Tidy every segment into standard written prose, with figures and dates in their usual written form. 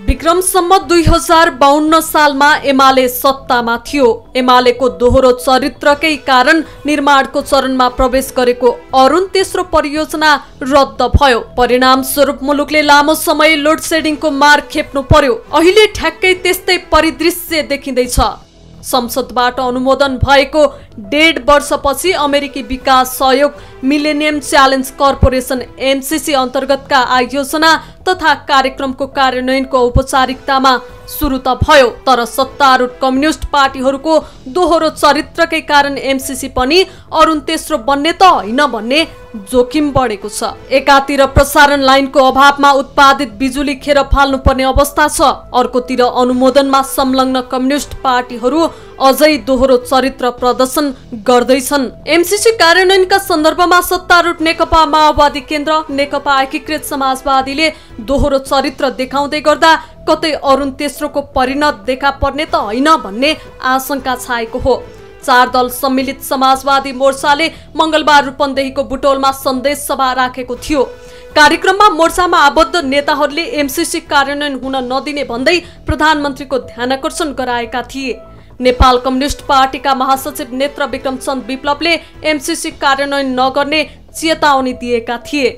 विक्रम सम्मत 2052 सालमा एमाले सत्तामा थियो। एमालेको दोहोरो चरित्रकै कारण निर्माणको चरणमा प्रवेश गरेको अरुण तेस्रो परियोजना रद्द भयो। परिणाम स्वरूप मुलुकले लामो समय लोड सेडिङको मार खेप्नु पर्यो। अहिले ठ्याक्कै त्यस्तै परिदृश्य देखिँदैछ। संसदबाट अनुमोदन भएको 1.5 वर्षपछि अमेरिकी विकास सहयोग मिलेनियम च्यालेन्ज कर्पोरेसन एमसीसी अन्तर्गतका आयोजना तथा कार्यक्रमको कार्यान्वयनको औपचारिकतामा सुरु त भयो, तर सत्तारूढ कम्युनिस्ट पार्टीहरूको दोहोरो चरित्रकै कारण एमसीसी पनि अरुण तेस्रो बन्ने त होइन भन्ने जोखिम बढेको छ। एकातिर प्रसारण लाइनको अभावमा उत्पादित बिजुली खेर फाल्नुपर्ने अवस्था छ, अर्कोतिर अनुमोदनमा संलग्न कम्युनिस्ट पार्टीहरू अझै दोहोरो चरित्र प्रदर्शन गर्दैछन्। एमसीसी कार्यान्वयनका सन्दर्भमा सत्तारूढ नेकपा माओवादी केन्द्र, नेकपा एकीकृत समाजवादीले दोहोरो चरित्र देखाउँदै गर्दा कतै अरुण तेस्रोको परिणत देखा पर्ने त होइन भन्ने आशंका छाएको हो। 4 दल सम्मिलित समाजवादी मोर्चाले मंगलबार रूपन्देहीको बुटोलमा सन्देश सभा राखेको थियो। कार्यक्रममा मोर्चामा आबद्ध नेताहरूले एमसीसी कार्यान्वयन हुन नदिने भन्दै प्रधानमन्त्रीको ध्यानाकर्षण गराएका थिए। नेपाल कम्युनिस्ट पार्टीका महासचिव नेत्र विक्रम चन्द विप्लवले एमसीसी कार्यान्वयन नगर्ने चेतावनी दिएका थिए।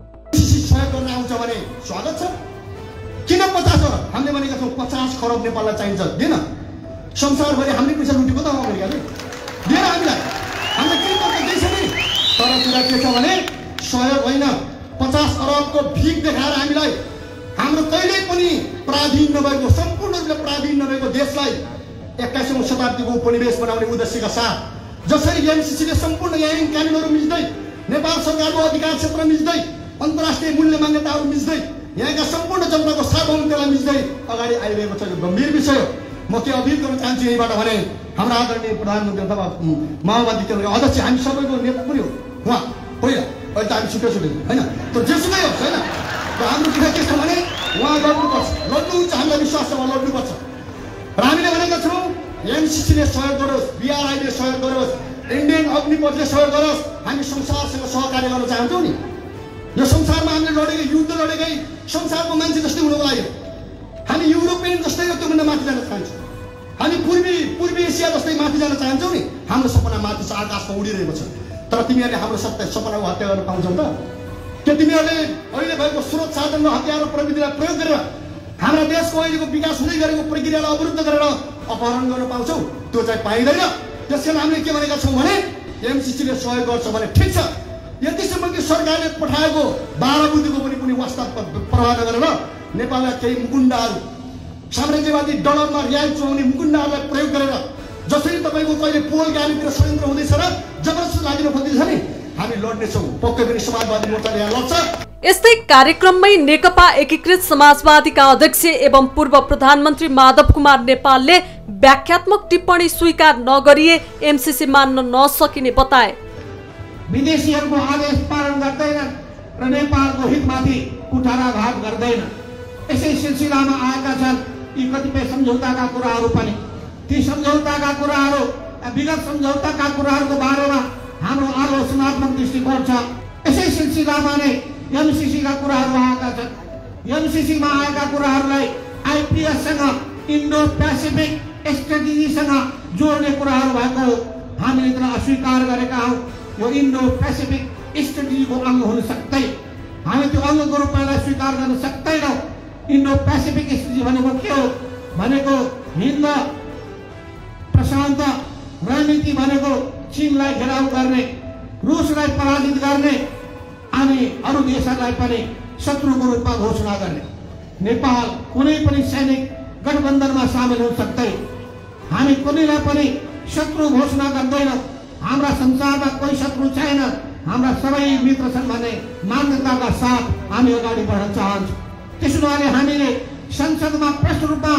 किन 50 अरब? हामीले भनेका छौँ 50 खरब नेपाललाई चाहिन्छ, दिएन। संसारभरि हामीले पैसा लुटेको त अमेरिकाले दिएन हामीलाई। हामीले के गर्दैछ नि? तर कुरा के छ भने सहयोग होइन, 50 अरबको भिख देखाएर हामीलाई हाम्रो कहिल्यै पनि पराधीन नभएको, सम्पूर्ण रूपले पराधीन नभएको देशलाई 21औं शताब्दीको उपनिवेश बनाउने उद्देश्यका साथ जसरी एमसीसीले सम्पूर्ण ऐन कानुनहरू मिच्दै, नेपाल सरकारको अधिकार क्षेत्र मिच्दै, अन्तर्राष्ट्रिय मूल्य मान्यताहरू मिच्दै, यहाँका सम्पूर्ण जनताको सार्वभौमिकतालाई मिच्दै अगाडि आइरहेको छ। यो गम्भीर विषय हो। म के अपिल गर्न चाहन्छु यहीबाट भने हाम्रा आदरणीय प्रधानमन्त्री अथवा माओवादी केन्द्रका अध्यक्ष, हामी सबैको नेता पनि हो उहाँ होइन, अहिले त हामी छुट्टै होइन, तर जेसुकै होस् होइन, हाम्रो कुरा के छ भने उहाँ लड्नुपर्छ, लड्नुहुन्छ, हामीलाई विश्वास छ उहाँ लड्नुपर्छ। र हामीले भनेका छौँ एमसीसीले सहयोग गरोस्, बीआरआईले सहयोग गरोस्, इन्डियन अग्निपथले सहयोग गरोस्। हामी संसारसँग सहकार्य गर्न चाहन्छौँ नि। यो संसारमा हामीले लडेकै, युद्ध लडेकै संसारको मान्छे जस्तै हुनुको लागि हामी युरोपियन जस्तै त्योभन्दा माथि जान चाहन्छौँ। हामी पूर्वी एसिया जस्तै माथि जान चाहन्छौँ नि। हाम्रो सपना माथि छ, आकाशमा उडिरहेको छ। तर तिमीहरूले हाम्रो सपनाको हत्या गर्न पाउँछौ त? के तिमीहरूले अहिले भएको स्रोत साधन र हतियार र प्रविधिलाई प्रयोग गरेर हाम्रा देशको अहिलेको विकास हुँदै गरेको प्रक्रियालाई अवरुद्ध गरेर अपहरण गर्न पाउँछौ? त्यो चाहिँ पाइँदैन। त्यसैले हामीले के भनेका छौँ भने एमसीसीले सहयोग गर्छ भने ठिक छ, यतिसम्म कि सरकारले पठाएको 12 बुँदीको पनि वास्तव प्रवाह गरेर नेपालका केही मुकुण्डाहरू, साम्राज्यवादी डलरमा रियाल चुहाउने मुकुण्डाहरूलाई प्रयोग गरेर जसरी तपाईँको कहिले पोल गालीतिर षड्यन्त्र हुँदैछ र जबरजस्ती लागिन खोज्दैछ नि, हामी लड्नेछौँ। पक्कै पनि समाजवादी मोर्चाले यहाँ लड्छ। यस्तै कार्यक्रममै नेकपा एकीकृत समाजवादीका अध्यक्ष एवं पूर्व प्रधानमन्त्री माधव कुमार नेपालले व्याख्यात्मक टिप्पणी स्वीकार नगरिए एमसीसी मान्न नसकिने बताए। विदेशीहरूको आदेश पालन गर्दैन र नेपालको हितमाथि कुठाराघात गर्दैन। यसै सिलसिलामा आएका छन् यी कतिपय सम्झौताका कुराहरू पनि। ती सम्झौताका कुराहरू, विगत सम्झौताका कुराहरूको बारेमा हाम्रो आलोचनात्मक दृष्टिकोण छ। यसै सिलसिलामा नै एमसीसीका कुराहरू आएका छन्। एमसीसीमा आएका कुराहरूलाई आइपिएससँग, इन्डो पेसिफिक स्ट्रेटेजीसँग जोड्ने कुराहरू भएको हामीले त्यसलाई अस्वीकार गरेका हौँ। यो इन्डो पेसिफिक स्ट्रेटेजीको अङ्ग हुन सक्दैन। हामी त्यो अङ्गको रूपमा स्वीकार गर्न सक्दैनौँ। इन्डो पेसिफिक स्ट्रेटेजी भनेको के हो भनेको हिन्द प्रशान्त रणनीति भनेको चीनलाई घेराउ गर्ने, रुसलाई पराजित गर्ने अनि अरू देशहरूलाई पनि शत्रुको रूपमा घोषणा गर्ने। नेपाल कुनै पनि सैनिक गठबन्धनमा सामेल हुन सक्दैन। हामी कुनैलाई पनि शत्रु घोषणा गर्दैनौँ। हाम्रा संसारमा कोही शत्रु छैन, हाम्रा सबै मित्र छन् भन्ने मान्यताका साथ हामी अगाडि बढ्न चाहन्छौँ। त्यसो भए हामीले संसदमा प्रष्ट रूपमा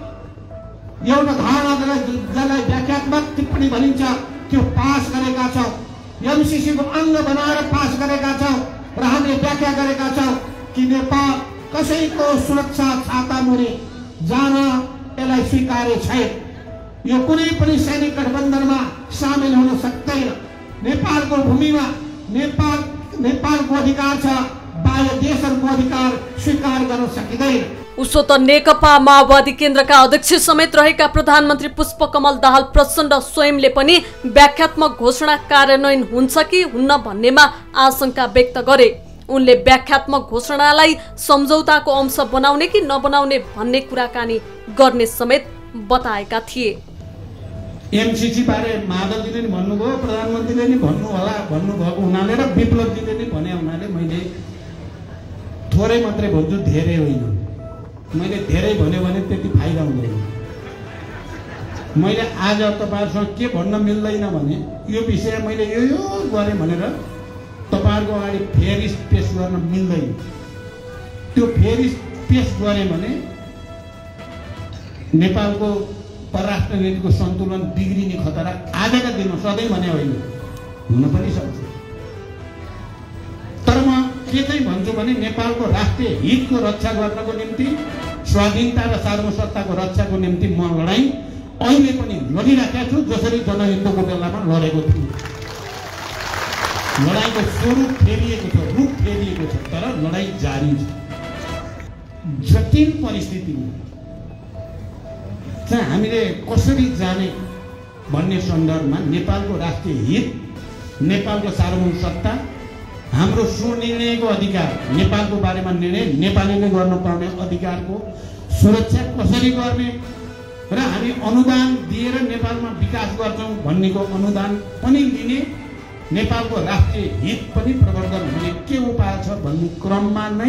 एउटा धारणा जसलाई व्याख्यात्मक टिप्पणी भनिन्छ त्यो पास गरेका छौँ। एमसीसीको अङ्ग बनाएर पास गरेका छौँ र हामीले व्याख्या गरेका छौँ कि नेपाल कसैको सुरक्षा छाता मुनि जान यसलाई स्वीकार्य छैन। यो कुनै पनि सैनिक गठबन्धनमा सामेल हुन सक्दैन। नेपालको भूमिमा नेपालको अधिकार छ, बाह्य देशहरूको अधिकार स्वीकार गर्न सकिँदैन। उसो त नेकपा माओवादी केन्द्रका अध्यक्ष समेत रहेका प्रधानमन्त्री पुष्पकमल दाहाल प्रचण्ड स्वयंले पनि व्याख्यात्मक घोषणा कार्यान्वयन हुन्छ कि हुन्न भन्नेमा आशंका व्यक्त गरे। उनले व्याख्यात्मक घोषणालाई सम्झौताको अंश बनाउने कि नबनाउने भन्ने कुराकानी गर्ने समेत बताएका थिए। एमसीसी बारे माधवजीले नि भन्नुभयो, प्रधानमन्त्रीले नि भन्नुभएको हुनाले र विप्लवजीले नि भने हुनाले मैले थोरै मात्रै भन्छु, धेरै होइन। मैले धेरै भन्यो भने त्यति फाइदा हुँदैन। मैले आज तपाईहरुसँग के भन्न मिल्दैन भने यो विषय मैले यो गरेँ भनेर तपाईहरुको अगाडि फेरि पेश गर्न मिल्दैन। त्यो फेरि पेश गरेँ भने नेपालको परराष्ट्र नीतिको सन्तुलन बिग्रिने खतरा आजका दिनमा सधैँ भने होइन, हुन पनि सक्छ। तर म के चाहिँ भन्छु भने नेपालको राष्ट्रिय हितको रक्षा गर्नको निम्ति, स्वाधीनता र सार्वभौमसत्ताको रक्षाको निम्ति म लडाईँ अहिले पनि लडिराखेको छु, जसरी जनयुद्धको बेलामा लडेको थिएँ। लडाईँको स्वरूप फेरिएको छ, रूप फेरिएको छ, तर लडाईँ जारी छ। जटिल परिस्थितिमा चाहिँ हामीले कसरी जाने भन्ने सन्दर्भमा नेपालको राष्ट्रिय हित, नेपालको सार्वभौमसत्ता, हाम्रो सुनिर्णयको अधिकार, नेपालको बारेमा निर्णय नेपालीले गर्नुपर्ने अधिकारको सुरक्षा कसरी गर्ने र हामी अनुदान दिएर नेपालमा विकास गर्छौं भन्नेको अनुदान पनि लिने, नेपालको राष्ट्रिय हित पनि प्रवर्धन हुने के उपाय छ भन्ने क्रममा नै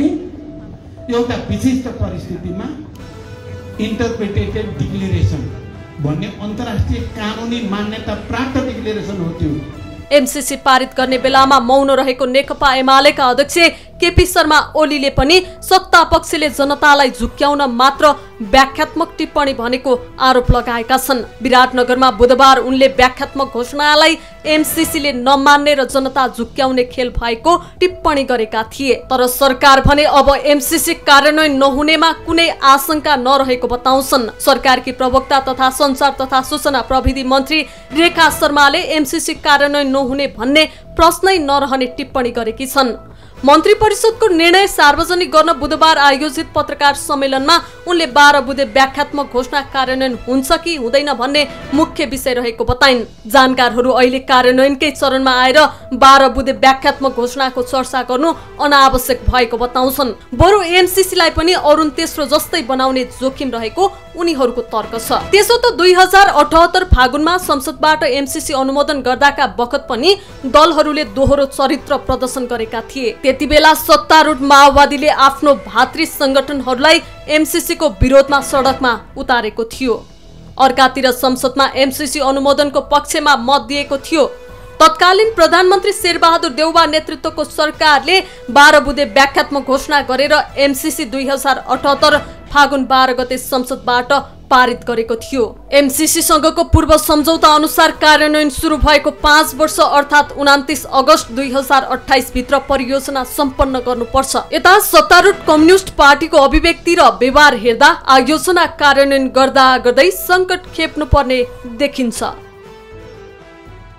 एउटा विशिष्ट परिस्थितिमा इन्टरप्रिटेटेड डिक्लेरेसन भन्ने अन्तर्राष्ट्रिय कानुनी मान्यता प्राप्त डिक्लेरेसन हो। त्यो एमसीसी पारित गर्ने बेलामा मौन रहेको नेकपा एमालेका अध्यक्ष केपी शर्मा ओलीले पनि सत्ता पक्षले जनतालाई झुक्क्याउन मात्र व्याख्यात्मक टिप्पणी भनेको आरोप लगाएका छन्। विराटनगरमा बुधबार उनले व्याख्यात्मक घोषणालाई एमसीसीले नमान्ने र जनता झुक्क्याउने खेल भएको टिप्पणी गरेका थिए। तर सरकार भने अब एमसीसी कार्यान्वयन नहुनेमा कुनै आशंका नरहेको बताउँछन्। सरकारकी प्रवक्ता तथा संचार तथा सूचना प्रविधि मन्त्री रेखा शर्माले एमसीसी कार्यान्वयन नहुने भन्ने प्रश्नै नरहने टिप्पणी गरेकी छन्। मन्त्री परिषदको निर्णय सार्वजनिक गर्न बुधबार आयोजित पत्रकार सम्मेलनमा उनले 12 बुँदे व्याख्यात्मक घोषणा कार्यान्वयन हुन्छ कि हुँदैन भन्ने मुख्य विषय रहेको बताइन्। जानकारहरू अहिले कार्यान्वयनकै चरणमा आएर 12 बुँदे व्याख्यात्मक घोषणाको चर्चा गर्नु अनावश्यक भएको बताउँछन्। बरु एमसीसीलाई पनि अरुण तेस्रो जस्तै बनाउने जोखिम रहेको उनीहरूको तर्क छ। त्यसो त 2078 फागुनमा संसदबाट एमसीसी अनुमोदन गर्दाका बखत पनि दलहरूले दोहोरो चरित्र प्रदर्शन गरेका थिए। त्यतिबेला सत्तारूढ माओवादीले आफ्नो भातृ संगठनहरूलाई एमसीसी को विरोधमा सडकमा उतारेको थियो। अर्कातिर संसदमा एमसीसी अनुमोदनको पक्षमा मत दिएको थियो। तत्कालीन प्रधानमन्त्री शेरबहादुर देउवा नेतृत्वको सरकारले 12 बुँदे व्याख्यात्मक घोषणा गरेर एमसीसी 2078 फागुन 12 गते संसदबाट पारित गरेको थियो। एमसीसी सँगको पूर्व सम्झौता अनुसार कार्यान्वयन सुरु भएको 5 वर्ष अर्थात् 29 अगस्त 2028 भित्र परियोजना सम्पन्न गर्नुपर्छ। यता सत्तारूढ कम्युनिस्ट पार्टीको अभिव्यक्ति र व्यवहार हेर्दा आयोजना कार्यान्वयन गर्दा गर्दै संकट खेप्नु पर्ने देखिन्छ।